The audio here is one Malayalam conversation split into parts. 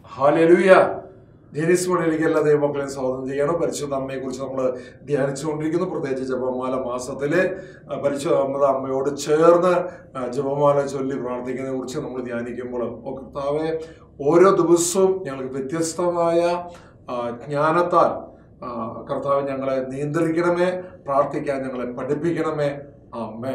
ഹല്ലേലൂയ. ജെനിസ് മണിയിലേക്ക് എല്ലാ ദൈവമക്കളെയും സ്വാഗതം ചെയ്യണം. പരിശുദ്ധ അമ്മയെ കുറിച്ച് നമ്മൾ ധ്യാനിച്ചുകൊണ്ടിരിക്കുന്നു. പ്രത്യേകിച്ച് ജപമാല മാസത്തിലെ പരിശുദ്ധ അമ്മയോട് ചേർന്ന് ജപമാല ചൊല്ലി പ്രാർത്ഥിക്കുന്നതിനെ കുറിച്ച് നമ്മൾ ധ്യാനിക്കുമ്പോൾ, കർത്താവെ, ഓരോ ദിവസവും ഞങ്ങൾക്ക് വ്യത്യസ്തമായ ജ്ഞാനത്താൽ കർത്താവ് ഞങ്ങളെ നിയന്ത്രിക്കണമേ, പ്രാർത്ഥിക്കാൻ ഞങ്ങളെ പഠിപ്പിക്കണമേ. അമ്മേ.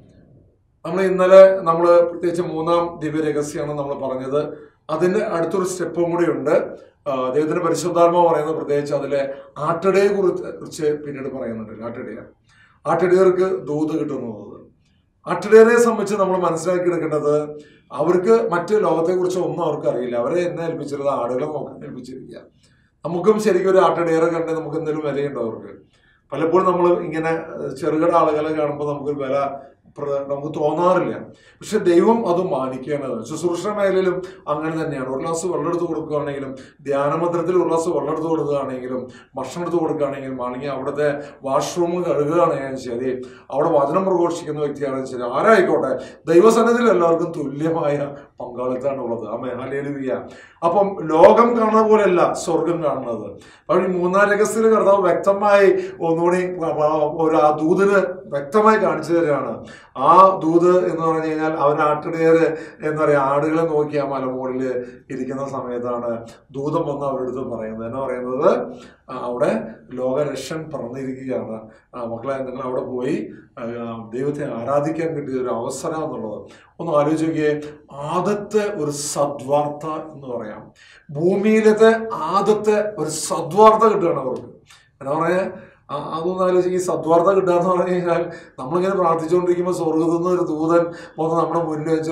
ഇന്നലെ പ്രത്യേകിച്ച് 3-ാം ദിവ്യരഹസ്യമാണ് നമ്മൾ പറഞ്ഞത്. അതിൻ്റെ അടുത്തൊരു സ്റ്റെപ്പും കൂടി ഉണ്ട്. ദൈവത്തിന്റെ പരിശുദ്ധാത്മാവ് പറയുന്നത് പ്രത്യേകിച്ച് അതിലെ ആട്ടിടയെ കുറിച്ച് പിന്നീട് പറയുന്നുണ്ട്. ആട്ടിടയർക്ക് ദൂത് കിട്ടുന്നത്. ആട്ടിടയരെ സംബന്ധിച്ച് നമ്മൾ മനസ്സിലാക്കി എടുക്കേണ്ടത്, അവർക്ക് മറ്റ് ലോകത്തെക്കുറിച്ച് ഒന്നും അവർക്ക് അറിയില്ല. അവരെ എന്നെ ഏൽപ്പിച്ചിരുന്നത് ആടുകളെ നോക്കാൻ ഏൽപ്പിച്ചിരിക്കുക. നമുക്കും ശരിക്കും ഒരു ആട്ടിടയറെ കണ്ട് നമുക്ക് എന്തെങ്കിലും വിലയുണ്ടോ അവർക്ക്? പലപ്പോഴും നമ്മൾ ഇങ്ങനെ ചെറുകിട ആളുകളെ കാണുമ്പോൾ നമുക്കൊരു വില നമുക്ക് തോന്നാറില്ല. പക്ഷെ ദൈവം അത് മാനിക്കുകയാണ്. ശുശ്രൂഷ മേഖലയിലും അങ്ങനെ തന്നെയാണ്. ഒരു ഗ്ലാസ് വെള്ളം എടുത്ത് കൊടുക്കുകയാണെങ്കിലും, ധ്യാനമന്ത്രത്തിൽ ഒരു ഗ്ലാസ് വെള്ളം എടുത്ത് കൊടുക്കുകയാണെങ്കിലും, ഭക്ഷണം എടുത്ത് കൊടുക്കുകയാണെങ്കിലും, അല്ലെങ്കിൽ അവിടുത്തെ വാഷ്റൂം കഴുകുകയാണെങ്കിലും ശരി, അവിടെ വചനം പ്രഘോഷിക്കുന്ന വ്യക്തിയാണെങ്കിലും ശരി, ആരായിക്കോട്ടെ, ദൈവസന്നിധിയിൽ എല്ലാവർക്കും തുല്യമായ പങ്കാളിത്തമാണ് ഉള്ളത്. ആമേൻ. ഹല്ലേലൂയ. അപ്പം ലോകം കാണുന്ന പോലെയല്ല സ്വർഗം കാണുന്നത്. അപ്പോൾ ഈ 3-ാം രഹസ്യത്തിൽ കർത്താവ് വ്യക്തമായി ഒന്നുകൂടി ആ ദൂതിന് വ്യക്തമായി കാണിച്ചു തരികയാണ്. ആ ദൂത് എന്ന് പറഞ്ഞു കഴിഞ്ഞാൽ, അവൻ ആട്ടിടയര് എന്താ പറയുക, ആടുകളെ നോക്കി ആ മലമുകളിൽ ഇരിക്കുന്ന സമയത്താണ് ദൂതം വന്ന് അവരുടെ അടുത്ത് പറയുന്നത്. എന്നാ പറയുന്നത്, അവിടെ ലോകരക്ഷൻ പറഞ്ഞിരിക്കുകയാണ്, മക്കളെ, നിങ്ങൾ അവിടെ പോയി ദൈവത്തെ ആരാധിക്കാൻ കിട്ടിയ ഒരു അവസരം എന്നുള്ളത്. ഒന്ന് ആലോചിച്ച് നോക്കിയേ. ആദ്യത്തെ ഒരു സദ്വാർത്ത എന്ന് പറയാം, ഭൂമിയിലത്തെ ആദ്യത്തെ ഒരു സദ്വാർത്ത കിട്ടുകയാണ് അവർക്ക്. എന്നാ പറയാ, അതൊന്നും ആലോചിച്ച് ഈ സദ്വാർത്ത കിട്ടുക എന്ന് പറഞ്ഞു കഴിഞ്ഞാൽ, നമ്മളിങ്ങനെ പ്രാർത്ഥിച്ചുകൊണ്ടിരിക്കുമ്പോൾ സ്വർഗ്ഗത്തിൽ നിന്ന് ഒരു ദൂതൻ വന്ന് നമ്മുടെ മുന്നിൽ വെച്ച്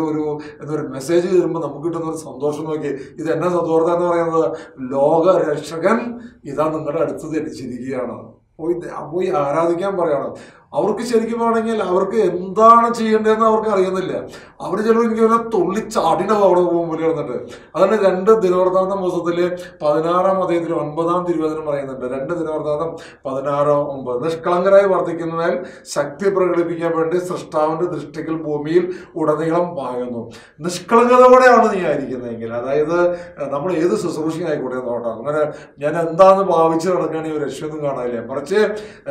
ഒരു മെസ്സേജ് തരുമ്പോൾ നമുക്ക് കിട്ടുന്ന ഒരു സന്തോഷം നോക്കി. ഇത് എന്നാ സദ്വാർത്ത എന്ന് പറയുന്നത്? ലോകരക്ഷകൻ ഇതാ നിങ്ങളുടെ അടുത്ത് ധരിച്ചിരിക്കുകയാണ്, പോയി ആരാധിക്കാൻ പറയാണ്. അവർക്ക് ശരിക്കും വേണമെങ്കിൽ അവർക്ക് എന്താണ് ചെയ്യേണ്ടതെന്ന് അവർക്ക് അറിയുന്നില്ല. അവർ ചിലപ്പോൾ എനിക്ക് പറഞ്ഞാൽ തുള്ളിച്ചാടിനാവും അവിടെ മുമ്പിൽ വന്നിട്ട്. അതാണ് 2 ദിനവൃത്താന്തം പുസ്തകത്തില് 16-ാം അധ്യായത്തിൽ 9-ാം തിരുവചനം പറയുന്നുണ്ട്. 2 ദിനവൃത്താന്തം 16:9. നിഷ്കളങ്കരായി വർദ്ധിക്കുന്നതിനാൽ ശക്തി പ്രകടിപ്പിക്കാൻ വേണ്ടി സൃഷ്ടാവിന്റെ ദൃഷ്ടികൾ ഭൂമിയിൽ ഉടനീളം പായുന്നു. നിഷ്കളങ്കതയോടെയാണ് നീ ആയിരിക്കുന്നതെങ്കിൽ, അതായത് നമ്മൾ ഏത് ശുശ്രൂഷയായിക്കോട്ടെ നോട്ടാം, അങ്ങനെ ഞാൻ എന്താന്ന് ഭാവിച്ച് നടക്കുകയാണെങ്കിൽ ഒരു രക്ഷയൊന്നും കാണാനില്ല. മറിച്ച്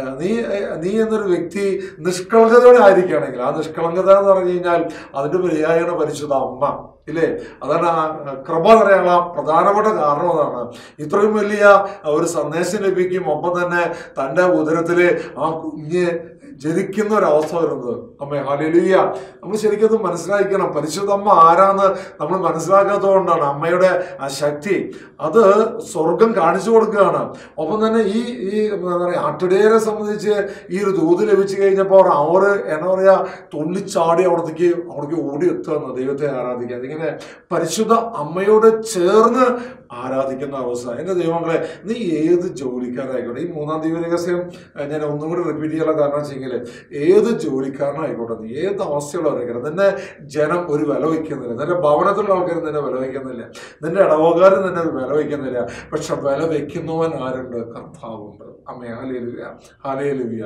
നീ എന്നൊരു വ്യക്തി നിഷ്കളങ്കതയോടെ ആയിരിക്കുകയാണെങ്കിൽ, ആ നിഷ്കളങ്കത എന്ന് പറഞ്ഞു കഴിഞ്ഞാൽ അതിന്റെ പര്യായമാണ് പരിശുദ്ധ അമ്മ, ഇല്ലേ? അതാണ് ആ കൃപ പറയാനുള്ള പ്രധാനപ്പെട്ട കാരണം. അതാണ് ഇത്രയും വലിയ ഒരു സന്ദേശം ലഭിക്കും, ഒപ്പം തന്നെ തൻ്റെ ഉദരത്തില് ആ കുഞ്ഞ് ജനിക്കുന്ന ഒരവസ്ഥ വരുന്നത്. അമ്മേ. ഹല്ലേലൂയ. നമ്മൾ ശരിക്കും അത് മനസ്സിലാക്കണം. പരിശുദ്ധ അമ്മ ആരാന്ന് നമ്മൾ മനസ്സിലാക്കാത്തത് അമ്മയുടെ ആ ശക്തി അത് സ്വർഗം കാണിച്ചു കൊടുക്കുകയാണ്. ഒപ്പം തന്നെ ഈ എന്താ പറയുക, ആട്ടിടയരെ സംബന്ധിച്ച് ഈ ഒരു ദൂത് ലഭിച്ചു കഴിഞ്ഞപ്പോൾ അവർ എന്നാ പറയുക, തുള്ളിച്ചാടി അവിടേക്ക് ഓടി എത്തുകയെന്ന് ദൈവത്തെ ആരാധിക്കുക. അതിങ്ങനെ പരിശുദ്ധ അമ്മയോട് ചേർന്ന് ആരാധിക്കുന്ന അവസ്ഥ. എൻ്റെ ദൈവങ്ങളെ, നീ ഏത് ജോലിക്കാരായിക്കോട്ടെ, ഈ 3-ാം ദിവ്യരഹസ്യം ഞാൻ ഒന്നും കൂടി റിപ്പീറ്റ് ചെയ്യാനുള്ള കാരണം വെച്ചെങ്കിൽ, ഏത് ജോലിക്കാരനായിക്കോട്ടെ, നീ ഏത് അവസ്ഥയുള്ളവരായിക്കോട്ടെ, നിന്നെ ജനം ഒരു വില വയ്ക്കുന്നില്ല, നിന്റെ ഭവനത്തിലുള്ള ആൾക്കാർ നിന്നെ വില വയ്ക്കുന്നില്ല, നിന്റെ ഇടവകാരൻ നിന്നെ ഒരു വില വയ്ക്കുന്നില്ല. പക്ഷെ വില വയ്ക്കുന്നവൻ ആരുണ്ട്? കർത്താവുണ്ട്. അമ്മേ. ഹല്ലേലൂയ. ഹല്ലേലൂയ.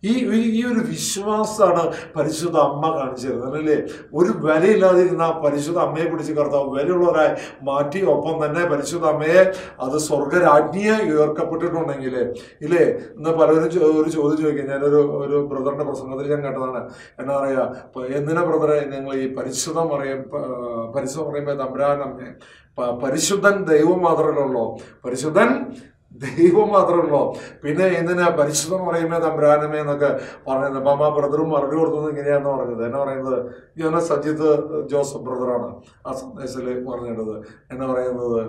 ഈ ഒരു വിശ്വാസമാണ് പരിശുദ്ധ അമ്മ കാണിച്ചു തരുന്നത്, അല്ലേ? ഒരു വിലയില്ലാതിരുന്ന പരിശുദ്ധ അമ്മയെ പിടിച്ച് കർത്താവ് വിലയുള്ളവരായി മാറ്റി. ഒപ്പം തന്നെ പരിശുദ്ധ അമ്മയെ അത് സ്വർഗരാജ്ഞിയായി ഉയർക്കപ്പെട്ടിട്ടുണ്ടെങ്കിൽ, ഇല്ലേ? ഇന്ന് പലരും ഒരു ചോദ്യം ചോദിക്കും. ഞാനൊരു ബ്രദറിന്റെ പ്രസംഗത്തിൽ ഞാൻ കേട്ടതാണ്. എന്നാ പറയാ, എന്തിനാ ബ്രദറെ നിങ്ങൾ ഈ പരിശുദ്ധം പറയുമ്പോൾ തമ്പുരാനമ്മേ, പരിശുദ്ധൻ ദൈവം മാത്രമേ ഉള്ളൂ, പരിശുദ്ധൻ ദൈവം മാത്രമേ ഉള്ളൂ, പിന്നെ എന്തിനാ പരിശുദ്ധം പറയുമ്പോ തമ്പുരാനമേ എന്നൊക്കെ പറയുന്നത്? അപ്പൊ ആ ബ്രദറും മറുപടി കൊടുത്തത് ഇങ്ങനെയാന്ന് പറഞ്ഞത്. എന്നാ പറയുന്നത്, ഇങ്ങനെ സജിത്ത് ജോസഫ് ബ്രദറാണ് ആ സന്ദേശത്തില് പറഞ്ഞിട്ടത്. എന്നാ പറയുന്നത്,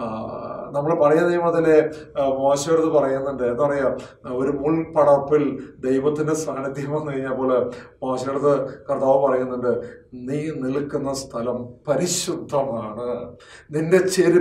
നമ്മൾ പഴയ നിയമത്തിലെ മോശയെടുത്ത് പറയുന്നുണ്ട്. എന്താ പറയാ, ഒരു മുൾപടർപ്പിൽ ദൈവത്തിന്റെ സാന്നിധ്യം വന്നു കഴിഞ്ഞപ്പോൾ മോശയെടുത്ത് കർത്താവ് പറയുന്നുണ്ട്, നീ നിൽക്കുന്ന സ്ഥലം പരിശുദ്ധമാണ്, നിന്റെ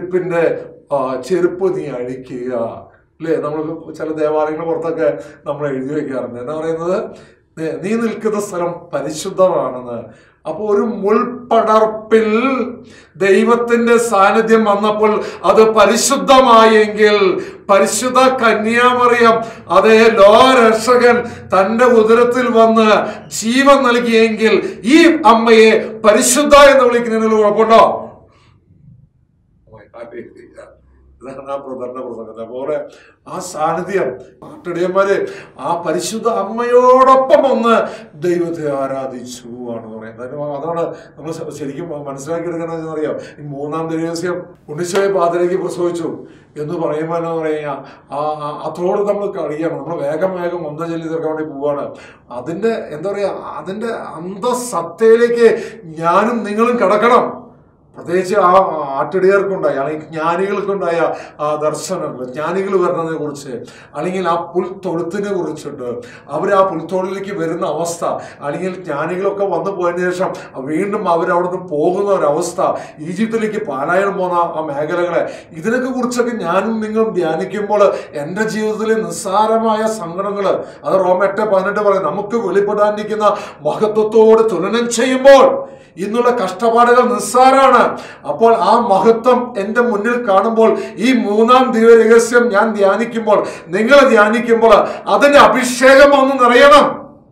ചെരുപ്പ് നീ അഴിക്കുക, അല്ലേ? നമ്മൾ ചില ദേവാലയങ്ങളുടെ പുറത്തൊക്കെ നമ്മൾ എഴുതി വെക്കാറുണ്ട്. എന്താ പറയുന്നത്, നീ നിൽക്കുന്ന സ്ഥലം പരിശുദ്ധമാണെന്ന്. അപ്പൊ ഒരു മുൾപടർപ്പിൽ ദൈവത്തിന്റെ സാന്നിധ്യം വന്നപ്പോൾ അത് പരിശുദ്ധമായെങ്കിൽ, പരിശുദ്ധ കന്യാമറിയം, അതേ ലോകരക്ഷകൻ തന്റെ ഉദരത്തിൽ വന്ന് ജീവൻ നൽകിയെങ്കിൽ, ഈ അമ്മയെ പരിശുദ്ധ എന്ന് വിളിക്കുന്നതിന് കുഴപ്പമുണ്ടോ? ഇതാണ് ആ പ്രധാന പ്രസംഗം. അതുപോലെ ആ സാന്നിധ്യം ആട്ടിടയന്മാര് ആ പരിശുദ്ധ അമ്മയോടൊപ്പം ഒന്ന് ദൈവത്തെ ആരാധിച്ചു ആണ് പറയുന്നത്. അതാണ് നമ്മൾ ശരിക്കും മനസ്സിലാക്കിയെടുക്കണമെന്ന് അറിയാം. ഈ മൂന്നാം ദിവസം ഉണ്ണിശോയെ പാതിരയ്ക്ക് പ്രസവിച്ചു എന്ന് പറയുമ്പോൾ എന്താ പറയുക, അതോട് നമ്മൾ കഴിയണം. നമ്മൾ വേഗം ഒന്ന ചൊല്ലി തീർക്കാൻ വേണ്ടി പോവാണ്. അതിന്റെ എന്താ പറയുക, അതിന്റെ അന്തസത്തയിലേക്ക് ഞാനും നിങ്ങളും കടക്കണം. പ്രത്യേകിച്ച് ആ ആട്ടിടയർക്കുണ്ടായ അല്ലെങ്കിൽ ജ്ഞാനികൾക്കുണ്ടായ ആ ദർശനങ്ങൾ, ജ്ഞാനികൾ വരുന്നതിനെ കുറിച്ച്, അല്ലെങ്കിൽ ആ പുൽത്തൊഴുത്തിനെ കുറിച്ചിട്ട്, അവർ ആ പുൽത്തൊഴിലേക്ക് വരുന്ന അവസ്ഥ, അല്ലെങ്കിൽ ജ്ഞാനികളൊക്കെ വന്നു പോയതിനു ശേഷം വീണ്ടും അവരവിടുന്ന് പോകുന്ന ഒരവസ്ഥ, ഈജിപ്തിലേക്ക് പാലായനം പോകുന്ന ആ മേഖലകളെ, ഇതിനൊക്കെ കുറിച്ചൊക്കെ ഞാനും നിങ്ങളും ധ്യാനിക്കുമ്പോൾ എൻ്റെ ജീവിതത്തിലെ നിസ്സാരമായ സങ്കടങ്ങൾ, അത് റോമ 8:18 പറയും, നമുക്ക് വെളിപ്പെടാനിരിക്കുന്ന മഹത്വത്തോട് തുലനം ചെയ്യുമ്പോൾ ഇന്നുള്ള കഷ്ടപ്പാടുകൾ നിസ്സാരമാണ്. അപ്പോൾ ആ മഹത്വം എൻ്റെ മുന്നിൽ കാണുമ്പോൾ, ഈ മൂന്നാം ദിവ്യരഹസ്യം ഞാൻ ധ്യാനിക്കുമ്പോൾ, നിങ്ങൾ ധ്യാനിക്കുമ്പോൾ അതിന്റെ അഭിഷേകം ഒന്ന് നിറയണം.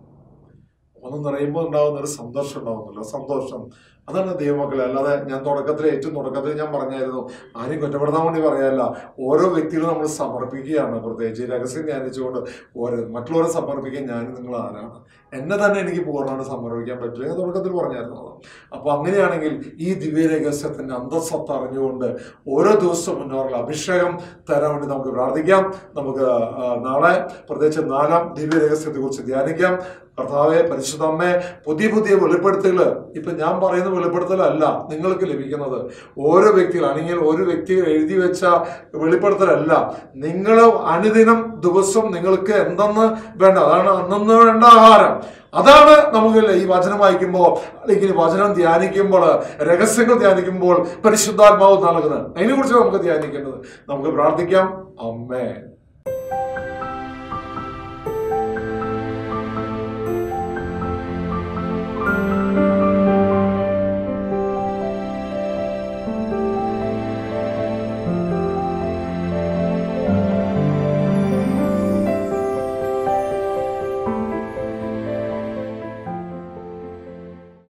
ഒന്ന് നിറയുമ്പോൾ ഉണ്ടാകുന്ന ഒരു സന്തോഷം ഉണ്ടാവുന്നല്ലോ, സന്തോഷം. അതാണ് ദൈവമക്കളെ. അല്ലാതെ ഞാൻ ഏറ്റവും തുടക്കത്തിൽ ഞാൻ പറഞ്ഞായിരുന്നു, ആരും കുറ്റപ്പെടുത്താൻ വേണ്ടി പറയല്ല. ഓരോ വ്യക്തികളും നമ്മൾ സമർപ്പിക്കുകയാണ്. പ്രത്യേകിച്ച് രഹസ്യം ധ്യാനിച്ചുകൊണ്ട് മറ്റുള്ളവരെ സമർപ്പിക്കാൻ ഞാനും നിങ്ങൾ ആരാണ്? എന്നെ തന്നെ എനിക്ക് പൂർണ്ണമായിട്ട് സമർപ്പിക്കാൻ പറ്റില്ല. ഞാൻ തുടക്കത്തിൽ പറഞ്ഞായിരുന്നു. അപ്പൊ അങ്ങനെയാണെങ്കിൽ ഈ ദിവ്യരഹസ്യത്തിന്റെ അന്തസ്സത്ത അറിഞ്ഞുകൊണ്ട് ഓരോ ദിവസവും മുന്നോട്ടുള്ള അഭിഷേകം തരാൻ വേണ്ടി നമുക്ക് പ്രാർത്ഥിക്കാം. നമുക്ക് നാളെ പ്രത്യേകിച്ച് 4-ാം ദിവ്യരഹസ്യത്തെ കുറിച്ച് ധ്യാനിക്കാം. കർത്താവെ, പരിശുദ്ധമ്മേ, പുതിയ വെളിപ്പെടുത്തലുകൾ, ഇപ്പൊ ഞാൻ പറയുന്ന വെളിപ്പെടുത്തലല്ല നിങ്ങൾക്ക് ലഭിക്കുന്നത്. ഓരോ വ്യക്തികൾ, അല്ലെങ്കിൽ ഒരു വ്യക്തി എഴുതി വെച്ച വെളിപ്പെടുത്തലല്ല. നിങ്ങൾ അനുദിനം ദിവസം നിങ്ങൾക്ക് എന്തെന്ന് വേണ്ട, അതാണ് അന്നു വേണ്ട ആഹാരം. അതാണ് നമുക്ക് ഈ വചനം വായിക്കുമ്പോൾ, അല്ലെങ്കിൽ വചനം ധ്യാനിക്കുമ്പോൾ, രഹസ്യങ്ങൾ ധ്യാനിക്കുമ്പോൾ പരിശുദ്ധാത്മാവ് നൽകുന്നത്. അതിനെക്കുറിച്ച് നമുക്ക് ധ്യാനിക്കേണ്ടത്. നമുക്ക് പ്രാർത്ഥിക്കാം. ആമേൻ.